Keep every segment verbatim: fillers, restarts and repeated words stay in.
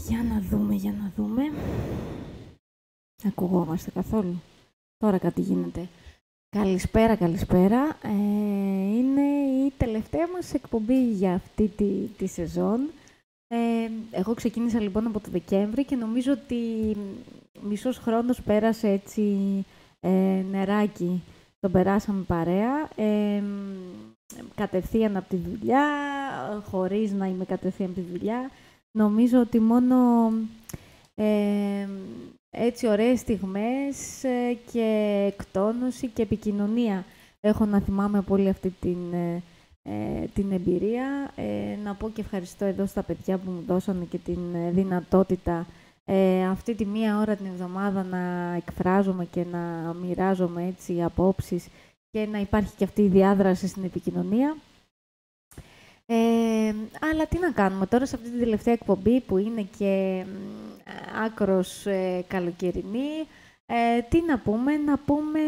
Για να δούμε, για να δούμε. Ακουγόμαστε καθόλου. Τώρα κάτι γίνεται. Καλησπέρα, καλησπέρα. Ε, είναι η τελευταία μας εκπομπή για αυτή τη, τη σεζόν. Ε, εγώ ξεκίνησα λοιπόν από το Δεκέμβρη και νομίζω ότι μισός χρόνος πέρασε έτσι ε, νεράκι. Τον περάσαμε παρέα. Ε, κατευθείαν από τη δουλειά, χωρίς να είμαι κατευθείαν από τη δουλειά. Νομίζω ότι μόνο ε, έτσι ωραίες στιγμές ε, και εκτόνωση και επικοινωνία έχω να θυμάμαι πολύ αυτή την, ε, την εμπειρία. Ε, να πω και ευχαριστώ εδώ στα παιδιά που μου δώσανε και την δυνατότητα ε, αυτή τη μία ώρα την εβδομάδα να εκφράζομαι και να μοιράζομαι έτσι απόψεις και να υπάρχει και αυτή η διάδραση στην επικοινωνία. Ε, αλλά τι να κάνουμε τώρα σε αυτή την τελευταία εκπομπή που είναι και ε, άκρος ε, καλοκαιρινή. Ε, τι να πούμε, να πούμε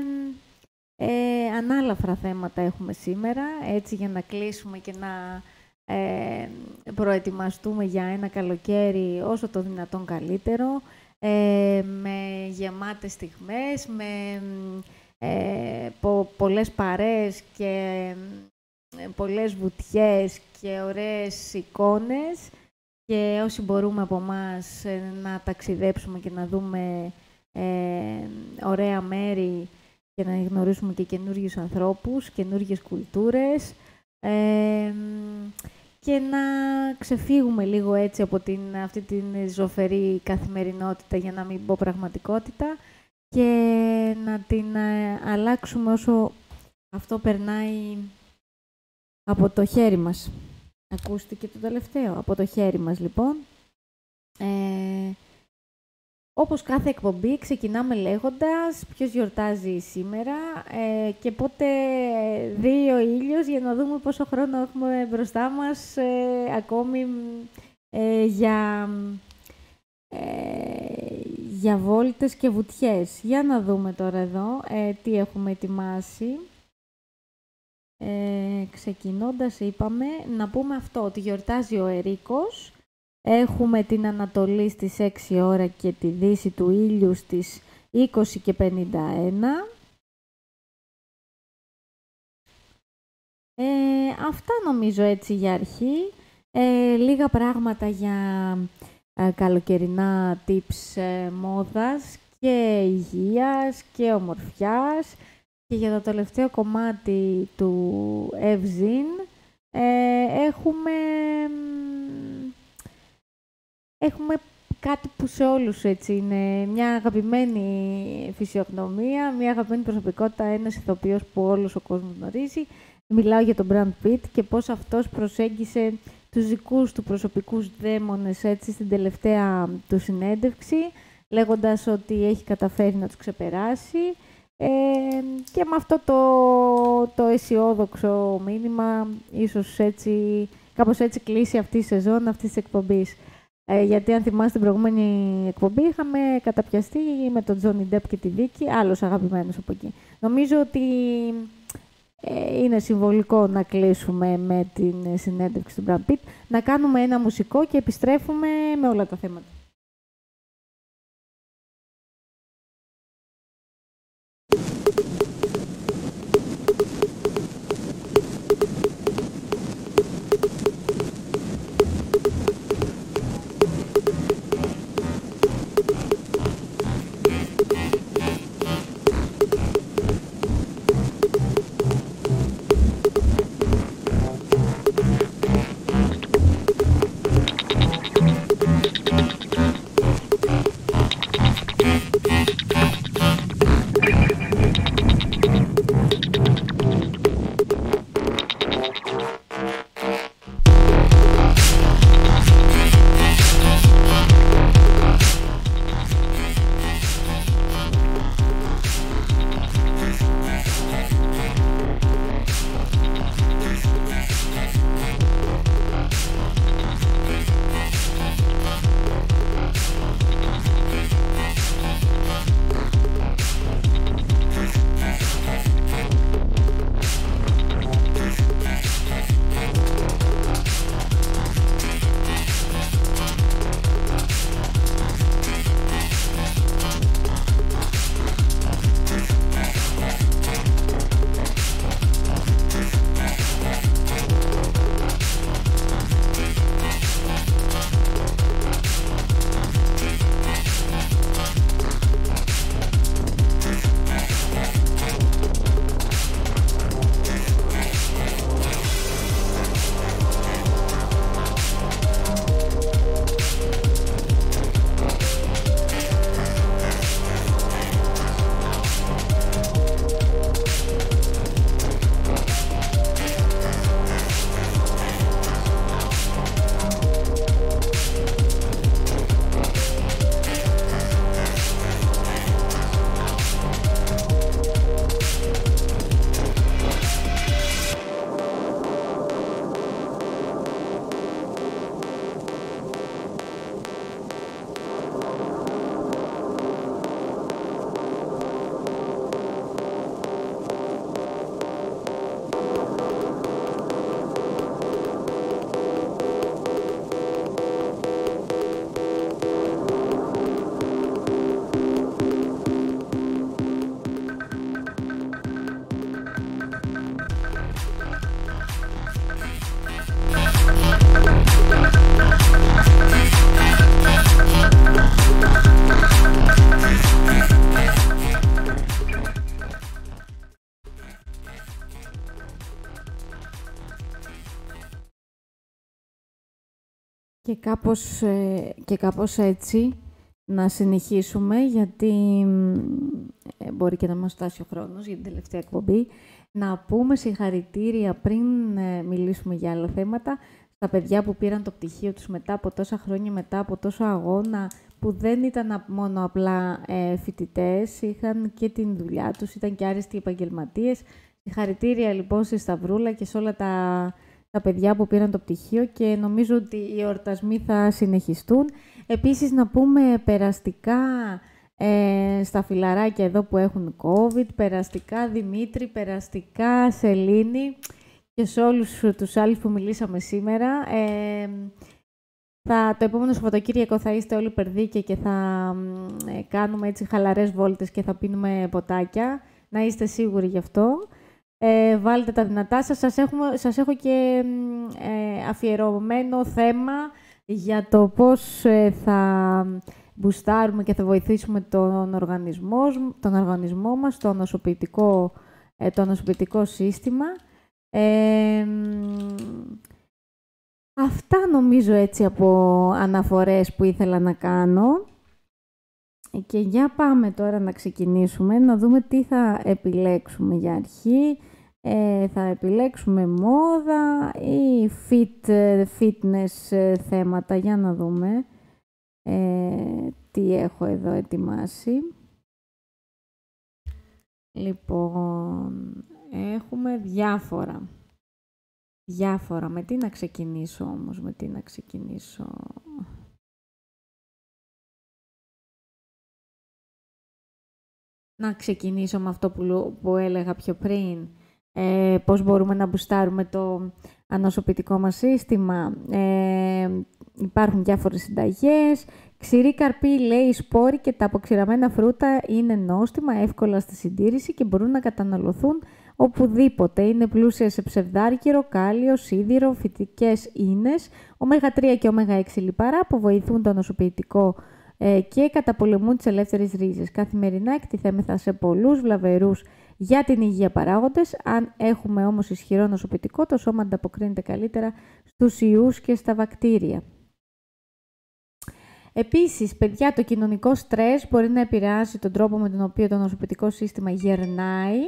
ε, ανάλαφρα θέματα έχουμε σήμερα, έτσι για να κλείσουμε και να ε, προετοιμαστούμε για ένα καλοκαίρι όσο το δυνατόν καλύτερο, ε, με γεμάτες στιγμές, με ε, πο, πολλές παρέες και πολλές βουτιές και ωραίες εικόνες και όσοι μπορούμε από εμάς να ταξιδέψουμε και να δούμε ε, ωραία μέρη και να γνωρίσουμε και καινούριους ανθρώπους, καινούργιες κουλτούρες ε, και να ξεφύγουμε λίγο έτσι από την, αυτή την ζωφερή καθημερινότητα, για να μην πω πραγματικότητα, και να την ε, αλλάξουμε όσο αυτό περνάει από το χέρι μας. Ακούστηκε το τελευταίο. Από το χέρι μας, λοιπόν. Ε, όπως κάθε εκπομπή, ξεκινάμε λέγοντας ποιος γιορτάζει σήμερα ε, και πότε δει ο ήλιος, για να δούμε πόσο χρόνο έχουμε μπροστά μας ε, ακόμη ε, για, ε, για βόλτες και βουτιές. Για να δούμε τώρα εδώ ε, τι έχουμε ετοιμάσει. Ε, ξεκινώντας, είπαμε, να πούμε αυτό, ότι γιορτάζει ο Ερίκος. Έχουμε την Ανατολή στις έξι ώρα και τη Δύση του ήλιου στις είκοσι και πενήντα ένα. Ε, αυτά νομίζω έτσι για αρχή. Ε, λίγα πράγματα για ε, καλοκαιρινά tips ε, μόδας και υγείας και ομορφιάς. Και για το τελευταίο κομμάτι του Ευζήν ε, έχουμε, έχουμε κάτι που σε όλους έτσι είναι μια αγαπημένη φυσιογνωμία, μια αγαπημένη προσωπικότητα, ένας ηθοποιός που όλος ο κόσμος γνωρίζει. Μιλάω για τον Brad Pitt και πώς αυτός προσέγγισε τους δικούς του προσωπικούς δαίμονες έτσι στην τελευταία του συνέντευξη, λέγοντας ότι έχει καταφέρει να τους ξεπεράσει. Ε, και με αυτό το, το αισιόδοξο μήνυμα, ίσως έτσι, κάπως έτσι κλείσει αυτή η σεζόν αυτής της εκπομπής. Ε, γιατί αν θυμάστε την προηγούμενη εκπομπή, είχαμε καταπιαστεί με τον Τζόνι Ντεπ και τη Βίκη, άλλος αγαπημένος από εκεί. Νομίζω ότι ε, είναι συμβολικό να κλείσουμε με την συνέντευξη του Brad Pitt, να κάνουμε ένα μουσικό και επιστρέφουμε με όλα τα θέματα. Και κάπως, ε, και κάπως έτσι να συνεχίσουμε, γιατί ε, μπορεί και να μας φτάσει ο χρόνος για την τελευταία εκπομπή, να πούμε συγχαρητήρια πριν ε, μιλήσουμε για άλλα θέματα, στα παιδιά που πήραν το πτυχίο τους μετά από τόσα χρόνια, μετά από τόσο αγώνα, που δεν ήταν μόνο απλά ε, φοιτητές, είχαν και την δουλειά τους, ήταν και άριστοι επαγγελματίες. Συγχαρητήρια λοιπόν στη Σταυρούλα και σε όλα τα, τα παιδιά που πήραν το πτυχίο και νομίζω ότι οι εορτασμοί θα συνεχιστούν. Επίσης να πούμε περαστικά ε, στα φιλαράκια εδώ που έχουν COVID, περαστικά Δημήτρη, περαστικά Σελήνη και σε όλους τους άλλους που μιλήσαμε σήμερα. Ε, θα, το επόμενο Σαββατοκύριακο θα είστε όλοι περδίκια και θα ε, κάνουμε έτσι χαλαρές βόλτες και θα πίνουμε ποτάκια. Να είστε σίγουροι γι' αυτό. Ε, βάλτε τα δυνατά σας. Σας, έχουμε, σας έχω και ε, αφιερωμένο θέμα για το πώς ε, θα μπουστάρουμε και θα βοηθήσουμε τον οργανισμό, τον οργανισμό μας, το νοσοποιητικό, ε, το νοσοποιητικό σύστημα. Ε, αυτά νομίζω έτσι από αναφορές που ήθελα να κάνω. Και για πάμε τώρα να ξεκινήσουμε, να δούμε τι θα επιλέξουμε για αρχή. Ε, θα επιλέξουμε μόδα ή fit, fitness θέματα. Για να δούμε ε, τι έχω εδώ ετοιμάσει. Λοιπόν, έχουμε διάφορα. Διάφορα. Με τι να ξεκινήσω όμως, με τι να ξεκινήσω... Να ξεκινήσω με αυτό που, που έλεγα πιο πριν. Ε, πώς μπορούμε να μπουστάρουμε το ανοσοποιητικό μας σύστημα. Ε, υπάρχουν διάφορες συνταγές. Ξηρή καρπή, λέει, σπόροι και τα αποξηραμένα φρούτα είναι νόστιμα, εύκολα στη συντήρηση και μπορούν να καταναλωθούν οπουδήποτε. Είναι πλούσια σε ψευδάρκυρο, κάλιο, σίδηρο, φυτικές ίνες, ωμέγα τρία και ωμέγα έξι λιπαρά που βοηθούν το ανοσοποιητικό και καταπολεμούν τις ελεύθερες ρίζες. Καθημερινά εκτιθέμεθα σε πολλούς βλαβερούς για την υγεία παράγοντες. Αν έχουμε όμως ισχυρό νοσοποιητικό, το σώμα ανταποκρίνεται καλύτερα στους ιούς και στα βακτήρια. Επίσης, παιδιά, το κοινωνικό στρες μπορεί να επηρεάσει τον τρόπο με τον οποίο το νοσοποιητικό σύστημα γερνάει.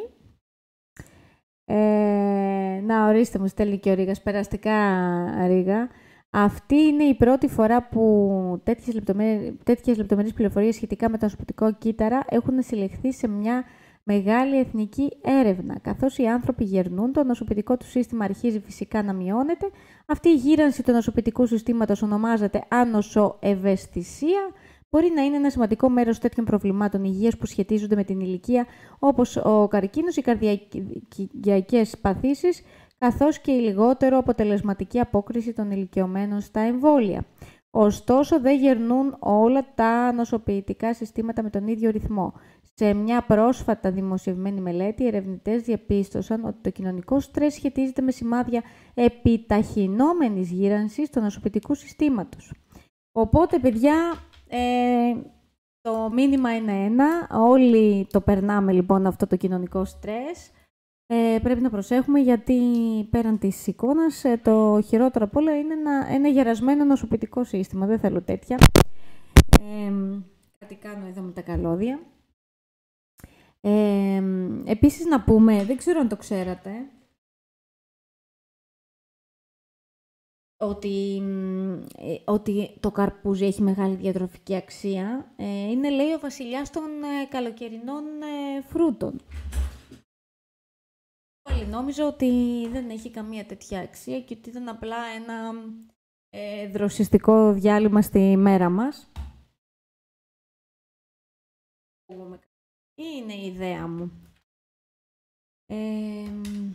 Ε, να, ορίστε, μου στέλνει και ο Ρήγας, περαστικά Ρήγα. Αυτή είναι η πρώτη φορά που τέτοιες λεπτομέρειες, τέτοιες λεπτομερείς πληροφορίες σχετικά με το νοσοποιητικό κύτταρα έχουν συλλεχθεί σε μια μεγάλη εθνική έρευνα. Καθώς οι άνθρωποι γερνούν, το νοσοποιητικό του σύστημα αρχίζει φυσικά να μειώνεται. Αυτή η γύρανση του νοσοποιητικού συστήματος ονομάζεται άνοσοευαισθησία. Μπορεί να είναι ένα σημαντικό μέρος τέτοιων προβλημάτων υγείας που σχετίζονται με την ηλικία, όπως ο καρκίνος, οι καρδιακές παθήσεις, καθώς και η λιγότερο αποτελεσματική απόκριση των ηλικιωμένων στα εμβόλια. Ωστόσο, δεν γερνούν όλα τα νοσοποιητικά συστήματα με τον ίδιο ρυθμό. Σε μια πρόσφατα δημοσιευμένη μελέτη, οι ερευνητές διαπίστωσαν ότι το κοινωνικό στρες σχετίζεται με σημάδια επιταχυνόμενης γύρανσης του νοσοποιητικού συστήματος. Οπότε, παιδιά, ε, το μήνυμα είναι ένα. Όλοι το περνάμε λοιπόν αυτό το κοινωνικό στρες. Ε, πρέπει να προσέχουμε γιατί πέραν της εικόνας ε, το χειρότερο απ' όλα είναι ένα, ένα γερασμένο νοσοποιητικό σύστημα. Δεν θέλω τέτοια. Ε, κάτι κάνω εδώ με τα καλώδια. Ε, επίσης να πούμε, δεν ξέρω αν το ξέρατε, ότι, ε, ότι το καρπούζι έχει μεγάλη διατροφική αξία. Ε, είναι, λέει, ο βασιλιάς των ε, καλοκαιρινών ε, φρούτων. Νόμιζα ότι δεν έχει καμία τέτοια αξία και ότι ήταν απλά ένα ε, δροσιστικό διάλειμμα στη μέρα μας. Είναι η ιδέα μου. Ε,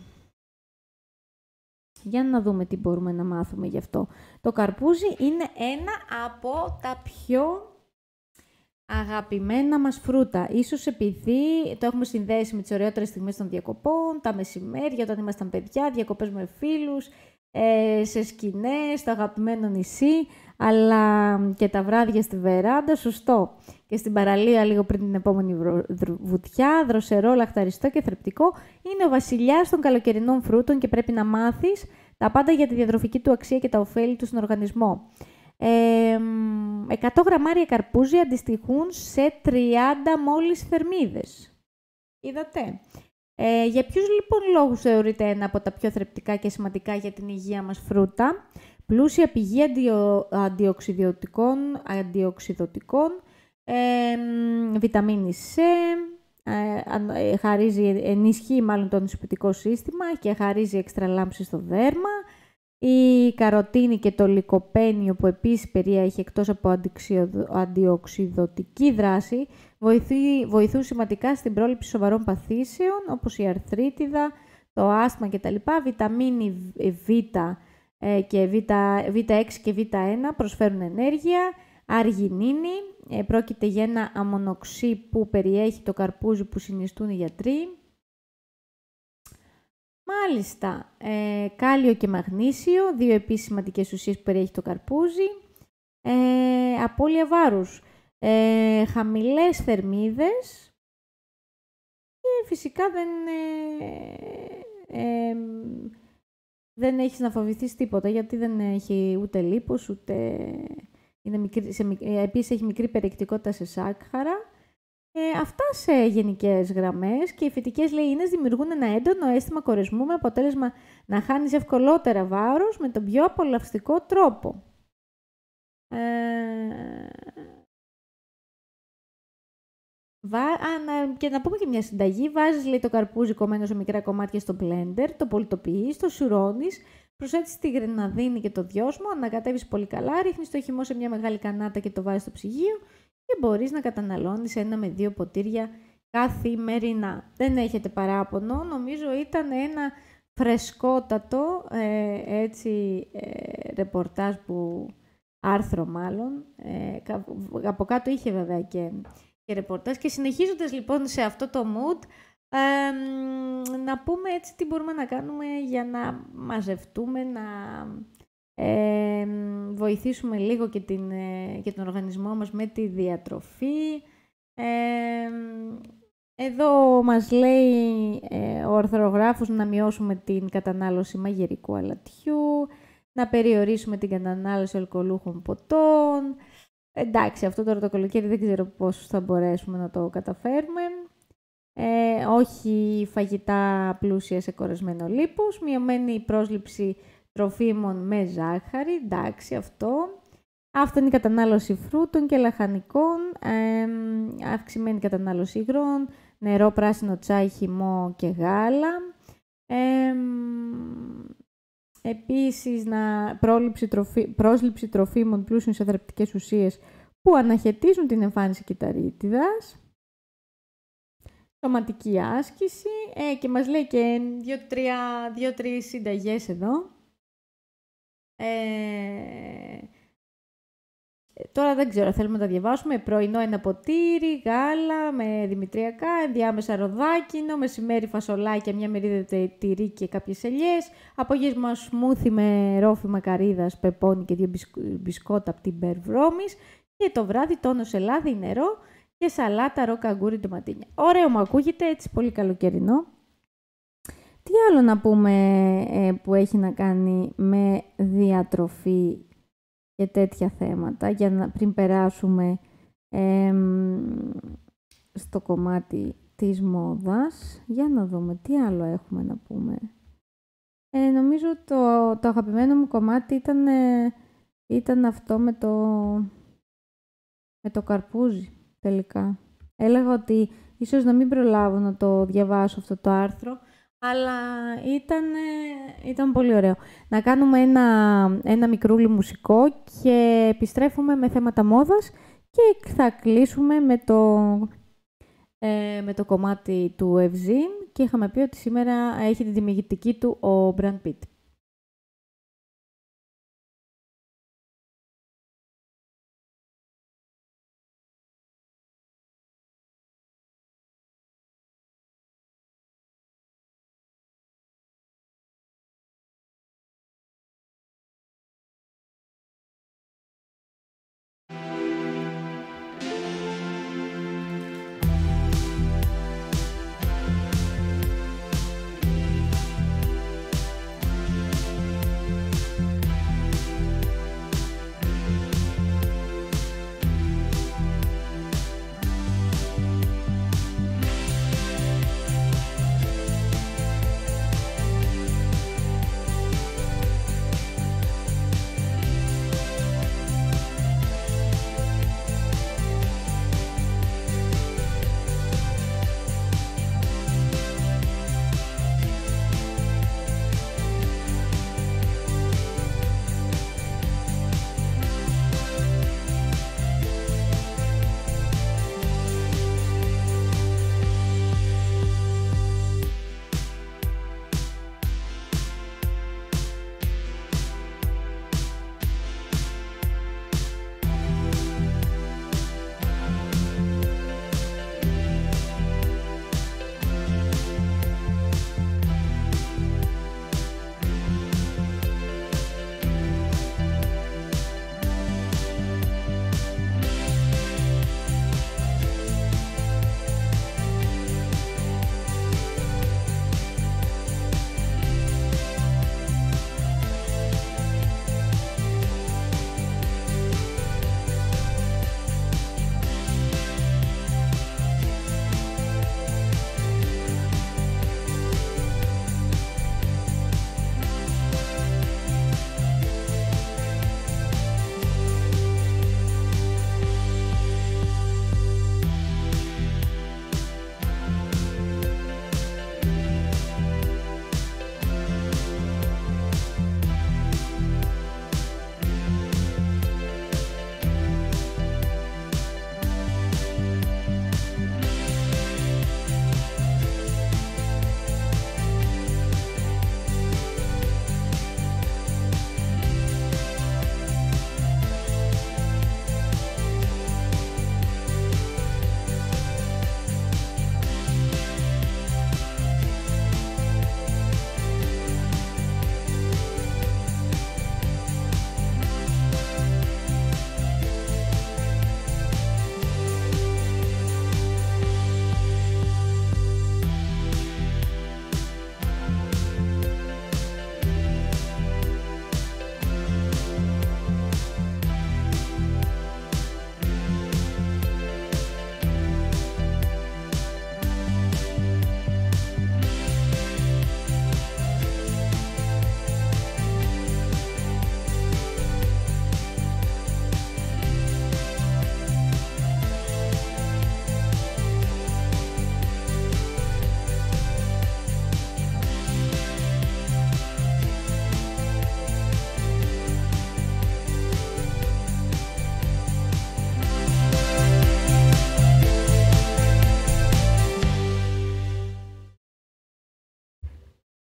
για να δούμε τι μπορούμε να μάθουμε γι' αυτό. Το καρπούζι είναι ένα από τα πιο αγαπημένα μας φρούτα. Ίσως επειδή το έχουμε συνδέσει με τις ωραιότερες στιγμές των διακοπών, τα μεσημέρια όταν ήμασταν παιδιά, διακοπές με φίλους, ε, σε σκηνές, στο αγαπημένο νησί, αλλά και τα βράδια στη βεράντα, σωστό. Και στην παραλία λίγο πριν την επόμενη βουτιά, δροσερό, λαχταριστό και θρεπτικό, είναι ο βασιλιάς των καλοκαιρινών φρούτων και πρέπει να μάθεις τα πάντα για τη διατροφική του αξία και τα ωφέλη του στον οργανισμό. Ε, εκατό γραμμάρια καρπούζι αντιστοιχούν σε τριάντα μόλις θερμίδες. Είδατε. Ε, για ποιους λοιπόν λόγους θεωρείται ένα από τα πιο θρεπτικά και σημαντικά για την υγεία μας φρούτα? Πλούσια πηγή αντιο, αντιοξυδοτικών, αντιοξυδοτικών ε, βιταμίνη C, ε, χαρίζει, ενισχύει μάλλον το νοσοποιητικό σύστημα και χαρίζει έξτρα λάμψη στο δέρμα. Η καροτίνη και το λικοπένιο που επίσης περιέχει εκτός από αντιοξυδοτική δράση βοηθεί, βοηθούν σημαντικά στην πρόληψη σοβαρών παθήσεων όπως η αρθρίτιδα, το άσθμα κτλ. Βιταμίνη Β και β έξι και β ένα προσφέρουν ενέργεια. Αργινίνη, ε, πρόκειται για ένα αμονοξύ που περιέχει το καρπούζι που συνιστούν οι γιατροί. Μάλιστα, ε, κάλιο και μαγνήσιο, δύο επίσης σημαντικές ουσίες που περιέχει το καρπούζι. Ε, απώλεια βάρους, ε, χαμηλές θερμίδες και φυσικά δεν, ε, ε, δεν έχεις να φοβηθείς τίποτα γιατί δεν έχει ούτε λίπος ούτε... Είναι μικρή, σε, επίσης έχει μικρή περιεκτικότητα σε σάκχαρα. Ε, αυτά σε γενικές γραμμές και οι φυτικές λεΐνες δημιουργούν ένα έντονο αίσθημα κορεσμού με αποτέλεσμα να χάνεις ευκολότερα βάρος με τον πιο απολαυστικό τρόπο. Ε, βα, α, να, και να πούμε και μια συνταγή. Βάζεις λέει, το καρπούζι κομμένο σε μικρά κομμάτια στο blender, το πολιτοποιείς, το σουρώνεις, προσθέτεις τη γρεναδίνη και το δυόσμο, ανακατεύεις πολύ καλά, ρίχνεις το χυμό σε μια μεγάλη κανάτα και το βάζεις στο ψυγείο και μπορείς να καταναλώνεις ένα με δύο ποτήρια καθημερινά. Δεν έχετε παράπονο, νομίζω ήταν ένα φρεσκότατο ε, έτσι, ε, ρεπορτάζ που, άρθρο μάλλον, ε, από κάτω είχε βέβαια και, και ρεπορτάζ και συνεχίζοντας λοιπόν σε αυτό το mood, Ε, να πούμε έτσι τι μπορούμε να κάνουμε για να μαζευτούμε, να ε, βοηθήσουμε λίγο και, την, ε, και τον οργανισμό μας με τη διατροφή. Ε, εδώ μας λέει ε, ο ορθογράφος να μειώσουμε την κατανάλωση μαγειρικού αλατιού, να περιορίσουμε την κατανάλωση αλκοολούχων ποτών. Εντάξει, αυτό τώρα το καλοκαίρι δεν ξέρω πώς θα μπορέσουμε να το καταφέρουμε. Ε, όχι φαγητά πλούσια σε κορεσμένο λίπος, μειωμένη πρόσληψη τροφίμων με ζάχαρη, εντάξει αυτό. Αυτό είναι η κατανάλωση φρούτων και λαχανικών, ε, αυξημένη κατανάλωση υγρών, νερό, πράσινο τσάι, χυμό και γάλα. Ε, επίσης, να, πρόληψη τροφί, πρόσληψη τροφίμων πλούσιων σε θρεπτικές ουσίες που αναχαιτίζουν την εμφάνιση κυταρίτιδας. Σωματική άσκηση ε, και μας λέει και δύο-τρεις συνταγές εδώ. Ε, τώρα δεν ξέρω, θέλουμε να τα διαβάσουμε. Πρωινό ένα ποτήρι, γάλα με δημητριακά, ενδιάμεσα ροδάκινο, μεσημέρι φασολάκια, μια μερίδα τυρί και κάποιες ελιές, απόγευμα σμούθι με ρόφημα καρύδας, πεπόνι και δύο μπισκότα από την Μπερ Βρώμης και το βράδυ τόνο σε λάδι, νερό και σαλάτα ρο καγκούρι ντοματίνια. Ωραίο μου ακούγεται, έτσι πολύ καλοκαιρινό. Τι άλλο να πούμε ε, που έχει να κάνει με διατροφή και τέτοια θέματα, για να, πριν περάσουμε ε, στο κομμάτι της μόδας. Για να δούμε τι άλλο έχουμε να πούμε. Ε, νομίζω το, το αγαπημένο μου κομμάτι ήταν, ε, ήταν αυτό με το, με το καρπούζι. Τελικά. Έλεγα ότι ίσως να μην προλάβω να το διαβάσω αυτό το άρθρο, αλλά ήταν, ήταν πολύ ωραίο. Να κάνουμε ένα, ένα μικρούλι μουσικό και επιστρέφουμε με θέματα μόδας και θα κλείσουμε με το, ε, με το κομμάτι του Ευζήν και είχαμε πει ότι σήμερα έχει την τιμητική του ο Brad Pitt.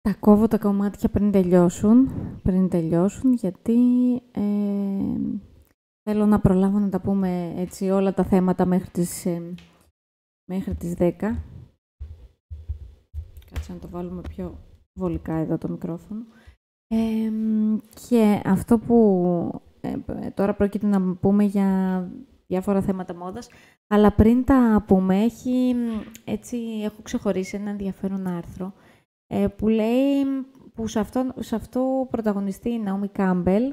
Τα κόβω τα κομμάτια πριν τελειώσουν, πριν τελειώσουν, γιατί ε, θέλω να προλάβω να τα πούμε έτσι όλα τα θέματα μέχρι τις, ε, μέχρι τις δέκα. Κάτσε να το βάλουμε πιο βολικά εδώ το μικρόφωνο. Ε, και αυτό που ε, τώρα πρόκειται να πούμε για διάφορα θέματα μόδας, αλλά πριν τα πούμε, έχει, έτσι, έχω ξεχωρίσει ένα ενδιαφέρον άρθρο ε, που λέει, που σε αυτό, σε αυτό πρωταγωνιστεί η Ναόμι Κάμπελ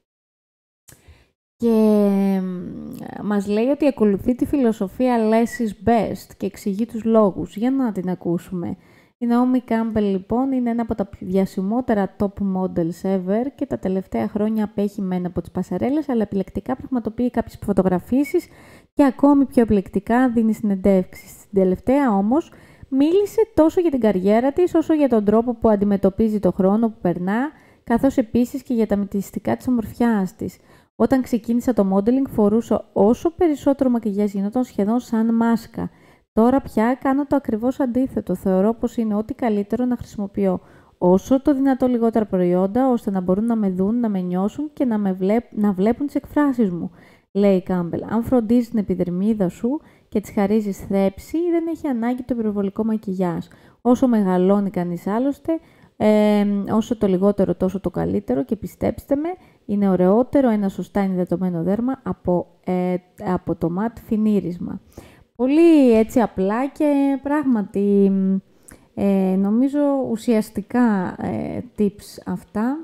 και ε, μας λέει ότι ακολουθεί τη φιλοσοφία less is best και εξηγεί τους λόγους. Για να την ακούσουμε. Η Ναόμι Κάμπελ, λοιπόν, είναι ένα από τα διασημότερα top models ever και τα τελευταία χρόνια απέχει μεν από τις πασαρέλες, αλλά επιλεκτικά πραγματοποιεί κάποιες φωτογραφίσεις και ακόμη πιο επιλεκτικά δίνει συνεντεύξεις. Στην τελευταία όμως μίλησε τόσο για την καριέρα της, όσο για τον τρόπο που αντιμετωπίζει το χρόνο που περνά, καθώς επίσης και για τα μυστικά της ομορφιάς της. Όταν ξεκίνησα το modeling φορούσα όσο περισσότερο μακιγιάζ γινόταν σχεδόν σαν μάσκα. Τώρα πια κάνω το ακριβώς αντίθετο. Θεωρώ πως είναι ό,τι καλύτερο να χρησιμοποιώ όσο το δυνατό λιγότερα προϊόντα, ώστε να μπορούν να με δουν, να με νιώσουν και να, με βλέπ, να βλέπουν τις εκφράσεις μου, λέει η Κάμπελ. Αν φροντίζεις την επιδερμίδα σου και της χαρίζεις θρέψη, δεν έχει ανάγκη το υπερβολικό μακιγιάζ. Όσο μεγαλώνει κανείς άλλωστε, ε, όσο το λιγότερο τόσο το καλύτερο και πιστέψτε με, είναι ωραιότερο ένα σωστά ενυδατωμένο δέρμα από, ε, από το ματ φινίρισμα. Πολύ έτσι απλά και πράγματι ε, νομίζω ουσιαστικά ε, tips αυτά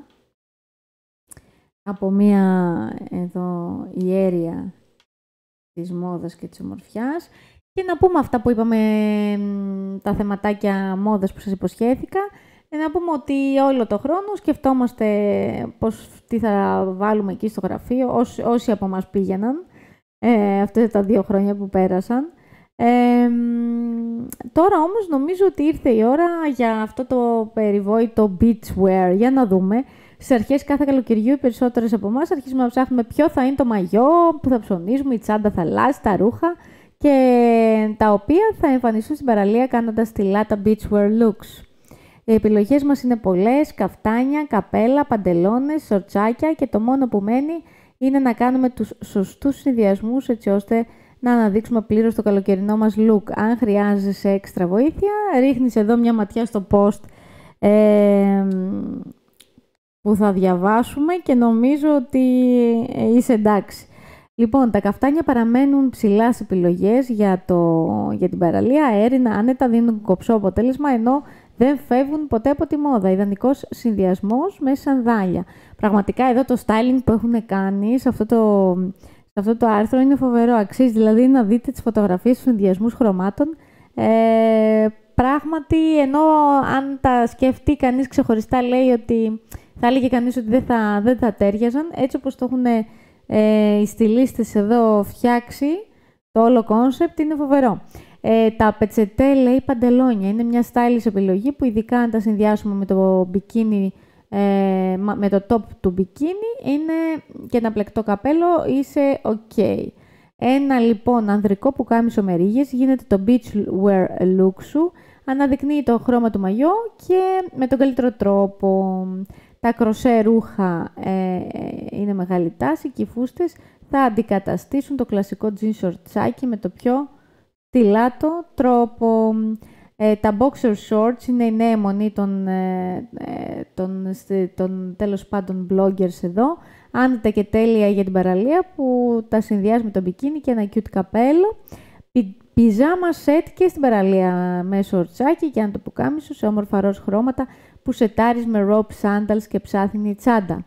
από μία εδώ ιέρια της μόδας και της ομορφιάς. Και να πούμε αυτά που είπαμε, τα θεματάκια μόδας που σας υποσχέθηκα. Ε, να πούμε ότι όλο το χρόνο σκεφτόμαστε πώς, τι θα βάλουμε εκεί στο γραφείο, όσοι, όσοι από μας πήγαιναν ε, αυτές τα δύο χρόνια που πέρασαν. Ε, τώρα όμως νομίζω ότι ήρθε η ώρα για αυτό το περιβόητο beachwear. Για να δούμε. Στις αρχές κάθε καλοκαιριού οι περισσότερες από εμάς αρχίζουμε να ψάχνουμε ποιο θα είναι το μαγιό που θα ψωνίζουμε, η τσάντα θα αλλάζει, τα ρούχα και τα οποία θα εμφανιστούν στην παραλία κάνοντας τη λάτα beachwear looks. Οι επιλογές μας είναι πολλές, καφτάνια, καπέλα, παντελόνες, σορτσάκια και το μόνο που μένει είναι να κάνουμε τους σωστούς συνδυασμούς έτσι ώστε να αναδείξουμε πλήρως το καλοκαιρινό μας look. Αν χρειάζεσαι έξτρα βοήθεια, ρίχνεις εδώ μια ματιά στο post ε, που θα διαβάσουμε και νομίζω ότι είσαι εντάξει. Λοιπόν, τα καφτάνια παραμένουν ψηλά σε επιλογές για, το, για την παραλία, αέρινα, άνετα, δίνουν κοψό αποτέλεσμα, ενώ δεν φεύγουν ποτέ από τη μόδα. Ιδανικός συνδυασμός με σανδάλια. Πραγματικά εδώ το styling που έχουν κάνει σε αυτό το, σε αυτό το άρθρο είναι φοβερό. Αξίζει δηλαδή να δείτε τις φωτογραφίες, τους συνδυασμούς χρωμάτων. Ε, πράγματι, ενώ αν τα σκεφτεί κανείς ξεχωριστά, λέει ότι θα έλεγε κανείς ότι δεν θα, δεν θα τέριαζαν. Έτσι όπως το έχουν ε, οι στυλίστες εδώ φτιάξει, το όλο κόνσεπτ είναι φοβερό. Ε, τα πετσετέ, λέει, παντελόνια. Είναι μια stylish επιλογή που ειδικά αν τα συνδυάσουμε με το μπικίνι, ε, με το top του μπικίνι είναι και ένα πλεκτό καπέλο, είσαι ok. Ένα λοιπόν ανδρικό πουκάμισο με ρίγες γίνεται το beachwear look σου, αναδεικνύει το χρώμα του μαγιό και με τον καλύτερο τρόπο. Τα κροσέ ρούχα ε, είναι μεγάλη τάση και οι φούστες θα αντικαταστήσουν το κλασικό jean σορτσάκι με το πιο τυλάτο τρόπο. Ε, τα boxer shorts είναι η νέα αιμονή των, ε, των, των τέλος πάντων bloggers εδώ. Άνετα και τέλεια για την παραλία που τα συνδυάζει με το μπικίνι και ένα cute καπέλο. Πι, πιζάμα σετ και στην παραλία με σορτσάκι και αν το πουκάμισο σε όμορφα ροζ χρώματα που σετάρεις με rope sandals και ψάθινη τσάντα.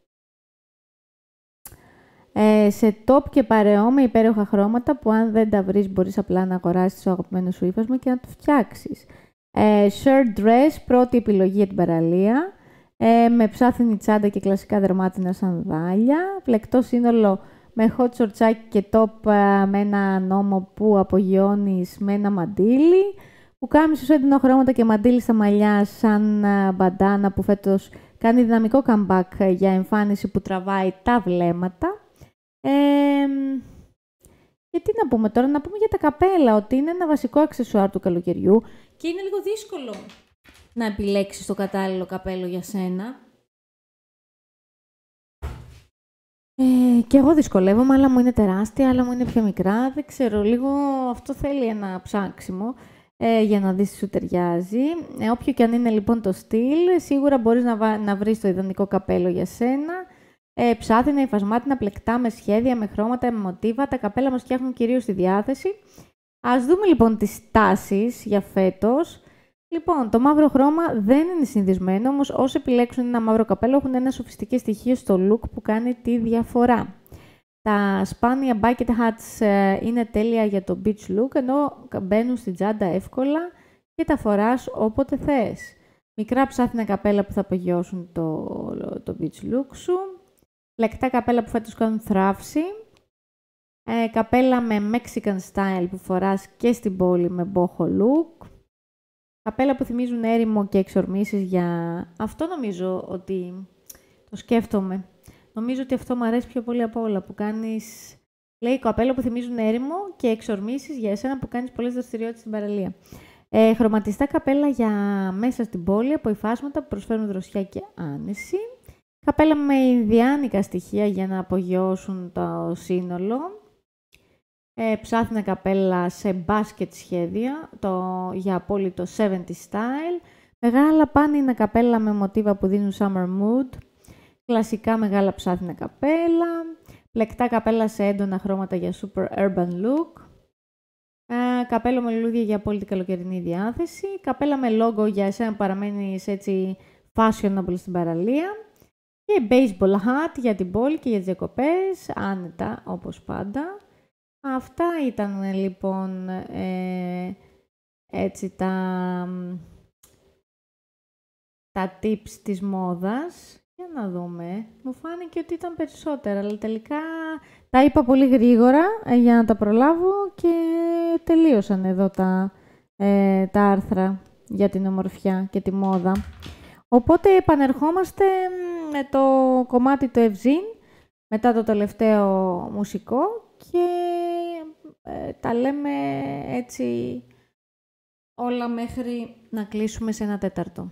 Ε, σε top και παρεό με υπέροχα χρώματα που αν δεν τα βρεις μπορείς απλά να αγοράσεις το αγαπημένο σου ύφασμα και να το φτιάξεις. Ε, shirt dress, πρώτη επιλογή για την παραλία, ε, με ψάθινη τσάντα και κλασικά δερμάτινα σανδάλια, πλεκτό σύνολο με hot σορτσάκι και top ε, με ένα νόμο που απογειώνεις με ένα μαντίλι, που κάμισος έντονα χρώματα και μαντίλι στα μαλλιά σαν ε, μπαντάνα που φέτος κάνει δυναμικό comeback για εμφάνιση που τραβάει τα βλέμματα. Ε, και τι να πούμε τώρα, να πούμε για τα καπέλα, ότι είναι ένα βασικό αξεσουάρ του καλοκαιριού και είναι λίγο δύσκολο να επιλέξεις το κατάλληλο καπέλο για σένα. Ε, και εγώ δυσκολεύομαι, άλλα μου είναι τεράστια, άλλα μου είναι πιο μικρά. Δεν ξέρω, λίγο αυτό θέλει ένα ψάξιμο ε, για να δεις τι σου ταιριάζει. Ε, όποιο και αν είναι λοιπόν το στυλ, σίγουρα μπορείς να, να βρεις το ιδανικό καπέλο για σένα. Ε, ψάθινα, υφασμάτινα, πλεκτά, με σχέδια, με χρώματα, με μοτίβα. Τα καπέλα μας φτιάχνουν κυρίως τη διάθεση. Ας δούμε λοιπόν τις τάσεις για φέτος. Λοιπόν, το μαύρο χρώμα δεν είναι συνηθισμένο, όμως όσοι επιλέξουν ένα μαύρο καπέλο έχουν ένα σοφιστικό στοιχείο στο look που κάνει τη διαφορά. Τα σπάνια bucket hats ε, είναι τέλεια για το beach look, ενώ μπαίνουν στην τσάντα εύκολα και τα φοράς όποτε θες. Μικρά ψάθινα καπέλα που θα απογειώσουν το, το beach look σου. Λεκτά καπέλα που θα τους κάνουν θράψη. Ε, καπέλα με Mexican style που φοράς και στην πόλη με boho look. Καπέλα που θυμίζουν έρημο και εξορμήσεις για... Αυτό νομίζω ότι το σκέφτομαι. Νομίζω ότι αυτό μου αρέσει πιο πολύ από όλα που κάνεις... Λέει καπέλα που θυμίζουν έρημο και εξορμήσεις για εσένα που κάνεις πολλές δραστηριότητες στην παραλία. Ε, χρωματιστά καπέλα για μέσα στην πόλη από υφάσματα που προσφέρουν δροσιά και άνεση. Καπέλα με ινδιάνικα στοιχεία για να απογειώσουν το σύνολο. Ε, ψάθινα καπέλα σε μπάσκετ σχέδια, το, για απόλυτο εβδομήντα style. Μεγάλα πάνινα καπέλα με μοτίβα που δίνουν summer mood. Κλασικά μεγάλα ψάθινα καπέλα. Πλεκτά καπέλα σε έντονα χρώματα για super urban look. Ε, καπέλο με λουλούδια για απόλυτη καλοκαιρινή διάθεση. Καπέλα με logo για εσένα που παραμένεις έτσι fashionable στην παραλία. Και baseball hat για την πόλη και για τις διακοπές, άνετα όπως πάντα. Αυτά ήταν λοιπόν ε, έτσι τα, τα tips της μόδας. Για να δούμε. Μου φάνηκε ότι ήταν περισσότερα, αλλά τελικά τα είπα πολύ γρήγορα ε, για να τα προλάβω και τελείωσαν εδώ τα, ε, τα άρθρα για την ομορφιά και τη μόδα. Οπότε επανερχόμαστε με το κομμάτι του Ευζήν, μετά το τελευταίο μουσικό και ε, τα λέμε έτσι όλα μέχρι να κλείσουμε σε ένα τέταρτο.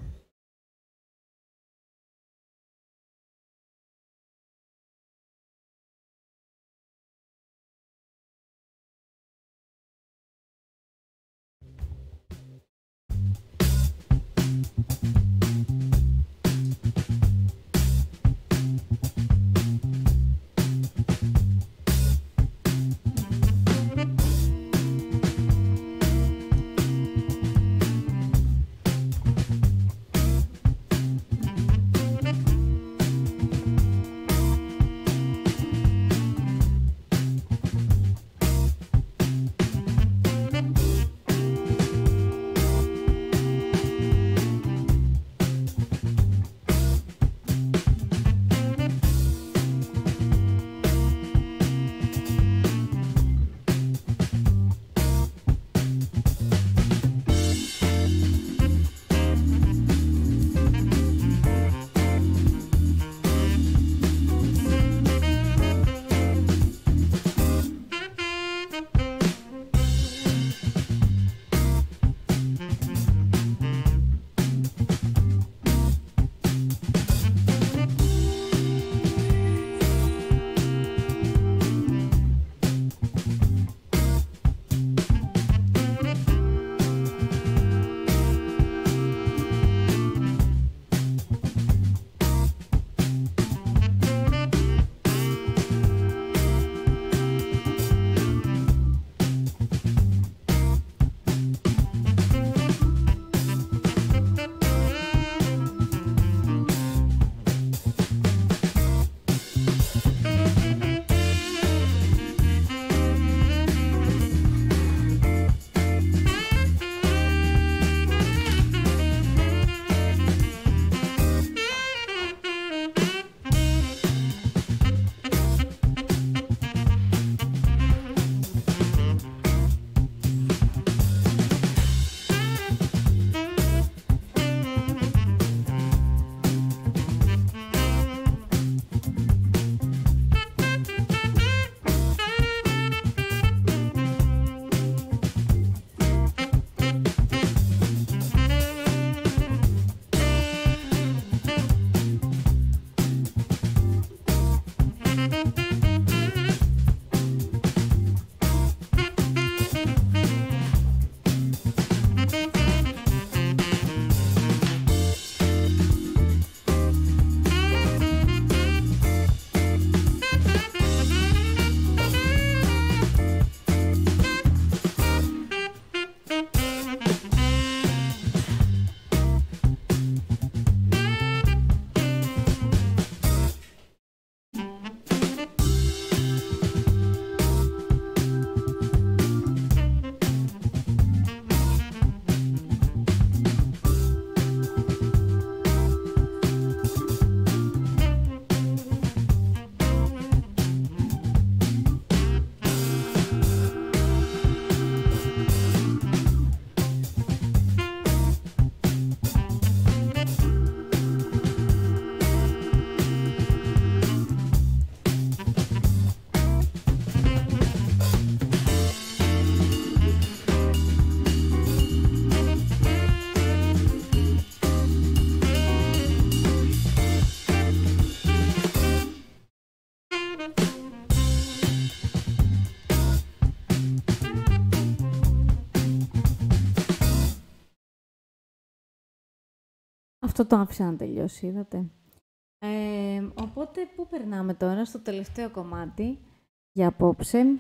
αυτό το άφησα να τελειώσει, είδατε. Ε, οπότε, πού περνάμε τώρα, στο τελευταίο κομμάτι για απόψε.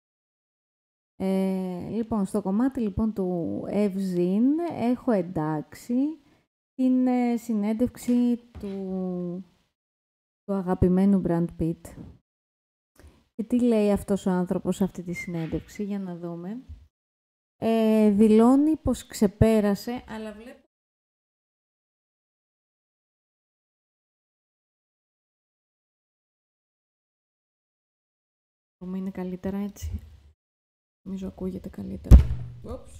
Ε, λοιπόν, στο κομμάτι λοιπόν του Ευζήν έχω εντάξει την ε, συνέντευξη του, του αγαπημένου Brad Pitt. Και τι λέει αυτός ο άνθρωπος σε αυτή τη συνέντευξη, για να δούμε. Ε, δηλώνει πως ξεπέρασε, αλλά βλέπω είναι καλύτερα έτσι. Νομίζω ακούγεται καλύτερα. Oops.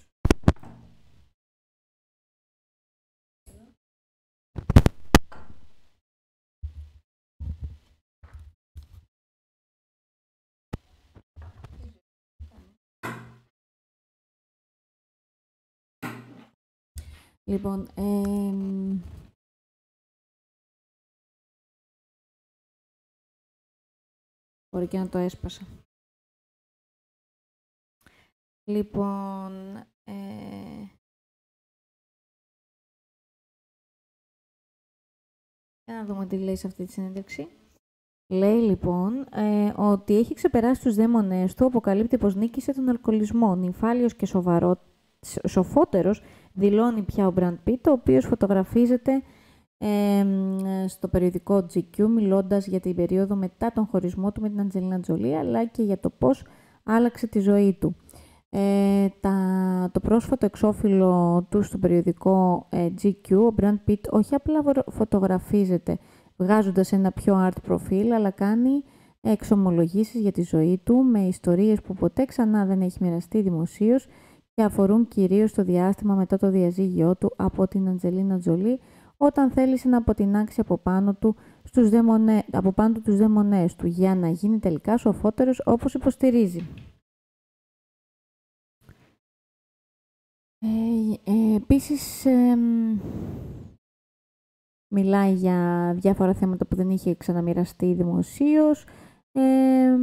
Λοιπόν, ε, μπορεί και να το έσπασα. Λοιπόν, ε, για να δούμε τι λέει σε αυτή τη συνέντευξη. Λέει λοιπόν ε, ότι έχει ξεπεράσει τους δαίμονές του, αποκαλύπτει πως νίκησε τον αλκοολισμό. Νυμφάλιος και σοβαρό, σοφότερος δηλώνει πια ο Brad Pitt, ο οποίος φωτογραφίζεται ε, στο περιοδικό τζι κιου, μιλώντας για την περίοδο μετά τον χωρισμό του με την Αντζελίνα Τζολί, αλλά και για το πώς άλλαξε τη ζωή του. Ε, τα, το πρόσφατο εξώφυλλο του στο περιοδικό ε, τζι κιου, ο Brad Pitt όχι απλά φωτογραφίζεται βγάζοντας ένα πιο art profile, αλλά κάνει εξομολογήσεις για τη ζωή του με ιστορίες που ποτέ ξανά δεν έχει μοιραστεί δημοσίως και αφορούν κυρίως το διάστημα μετά το διαζύγιό του από την Αντζελίνα Τζολί, όταν θέλησε να αποτινάξει από πάνω του, στους δαίμονε, από πάνω του τους δαίμονές του για να γίνει τελικά σοφότερος όπως υποστηρίζει. Ε, ε, επίσης, ε, μιλάει για διάφορα θέματα που δεν είχε ξαναμοιραστεί δημοσίως. Ε,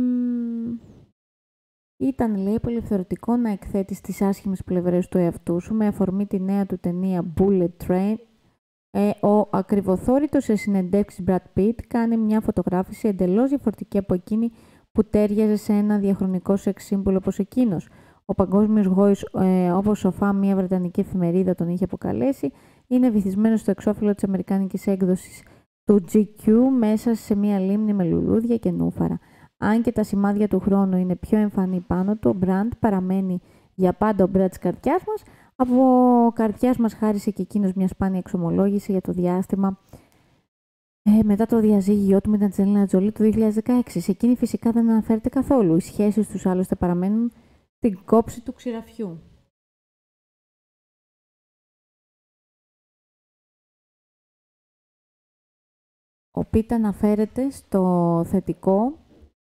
ήταν, λέει, πολύ ευθερωτικό να εκθέτει στις άσχημες πλευρές του εαυτού σου με αφορμή τη νέα του ταινία Bullet Train. Ε, ο ακριβοθόρητος σε συνεντεύξεις Brad Pitt κάνει μια φωτογράφηση εντελώς διαφορετική από εκείνη που τέριαζε σε ένα διαχρονικό σεξ σύμβολο όπως εκείνος. Ο παγκόσμιος γόης, ε, όπως σοφά μια βρετανική εφημερίδα τον είχε αποκαλέσει, είναι βυθισμένος στο εξώφυλλο της αμερικάνικης έκδοσης του τζι κιου μέσα σε μια λίμνη με λουλούδια και νούφαρα. Αν και τα σημάδια του χρόνου είναι πιο εμφανή πάνω του, ο Brad παραμένει για πάντα ο Brad της καρδιάς μας. Από καρδιάς μας χάρισε και εκείνος μια σπάνια εξομολόγηση για το διάστημα ε, μετά το διαζύγιό του με την Αντζελίνα Τζολί το δύο χιλιάδες δεκαέξι. Σε εκείνη φυσικά δεν αναφέρεται καθόλου. Οι σχέσεις τους άλλωστε παραμένουν την κόψη του ξηραφιού. Ο Pitt αναφέρεται στο θετικό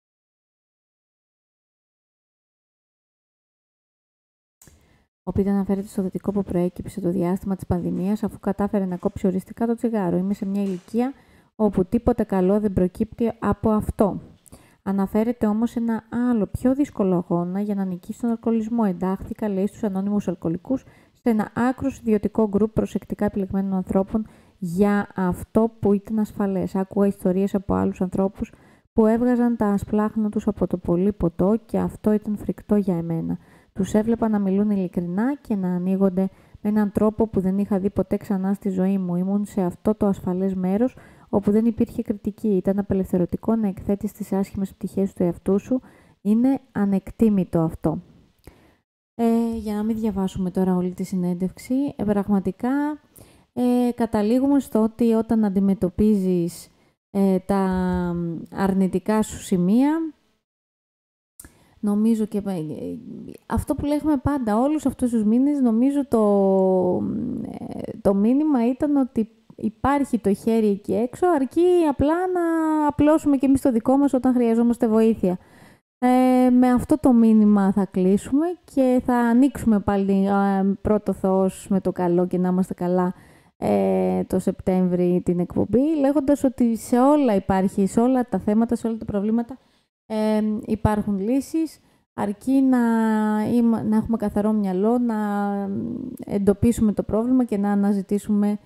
Ο Pitt αναφέρεται στο θετικό που προέκυψε το διάστημα της πανδημίας, αφού κατάφερε να κόψει οριστικά το τσιγάρο. Είμαι σε μια ηλικία όπου τίποτα καλό δεν προκύπτει από αυτό. Αναφέρεται όμως ένα άλλο πιο δύσκολο αγώνα για να νικήσει τον αλκοολισμό. Εντάχθηκα, λέει, στους ανώνυμους αλκοολικούς, σε ένα άκρος ιδιωτικό γκρουπ προσεκτικά επιλεγμένων ανθρώπων για αυτό που ήταν ασφαλές. Άκουγα ιστορίες από άλλους ανθρώπους που έβγαζαν τα ασπλάχνα τους από το πολύ ποτό και αυτό ήταν φρικτό για εμένα. Τους έβλεπα να μιλούν ειλικρινά και να ανοίγονται με έναν τρόπο που δεν είχα δει ποτέ ξανά στη ζωή μου. Ήμουν σε αυτό το ασφαλές μέρος όπου δεν υπήρχε κριτική. Ήταν απελευθερωτικό να εκθέτεις τις άσχημες πτυχές του εαυτού σου. Είναι ανεκτήμητο αυτό. Ε, για να μην διαβάσουμε τώρα όλη τη συνέντευξη, ε, πραγματικά ε, καταλήγουμε στο ότι όταν αντιμετωπίζεις ε, τα αρνητικά σου σημεία, νομίζω και αυτό που λέγουμε πάντα όλους αυτούς τους μήνες, νομίζω το, το μήνυμα ήταν ότι υπάρχει το χέρι εκεί έξω, αρκεί απλά να απλώσουμε και εμείς το δικό μας όταν χρειαζόμαστε βοήθεια. Ε, με αυτό το μήνυμα θα κλείσουμε και θα ανοίξουμε πάλι ε, πρώτο Θεός με το καλό και να είμαστε καλά ε, το Σεπτέμβρη την εκπομπή, λέγοντας ότι σε όλα υπάρχει, σε όλα τα θέματα, σε όλα τα προβλήματα ε, υπάρχουν λύσεις, αρκεί να, να έχουμε καθαρό μυαλό, να εντοπίσουμε το πρόβλημα και να αναζητήσουμε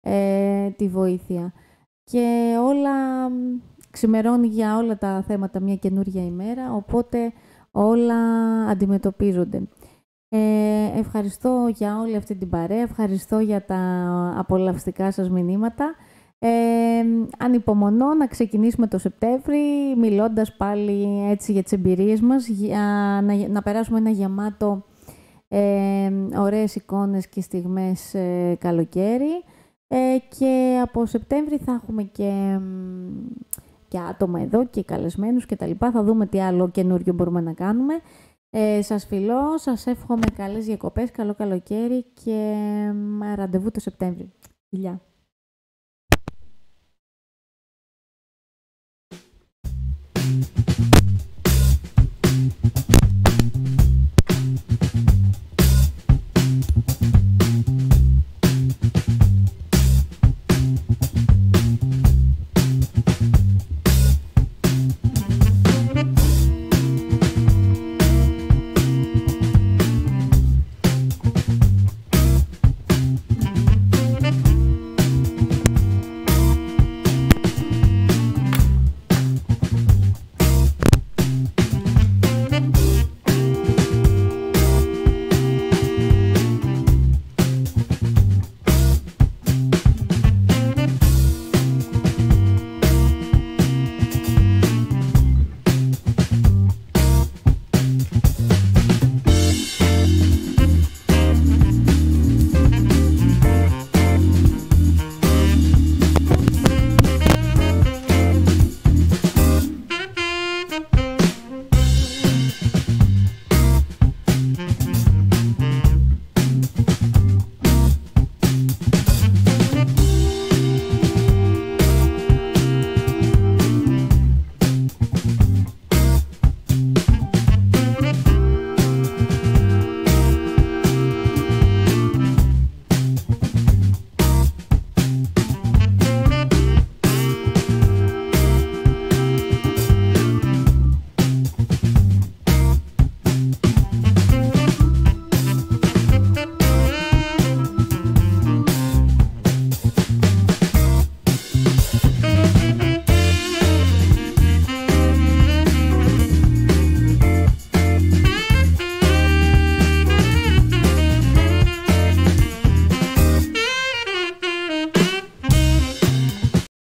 ε, τη βοήθεια. Και όλα, ξημερώνει για όλα τα θέματα μια καινούργια ημέρα, οπότε όλα αντιμετωπίζονται. Ε, ευχαριστώ για όλη αυτή την παρέα, ευχαριστώ για τα απολαυστικά σας μηνύματα. Ε, ανυπομονώ να ξεκινήσουμε το Σεπτέμβρη, μιλώντας πάλι έτσι για τις εμπειρίες μας, για να, να περάσουμε ένα γεμάτο ε, ωραίες εικόνες και στιγμές ε, καλοκαίρι. Ε, και από Σεπτέμβρη θα έχουμε και, και άτομα εδώ και καλεσμένους και τα λοιπά. Θα δούμε τι άλλο καινούριο μπορούμε να κάνουμε. Ε, σας φιλώ, σας εύχομαι καλές διακοπές, καλό καλοκαίρι και ραντεβού το Σεπτέμβρη. Φιλιά!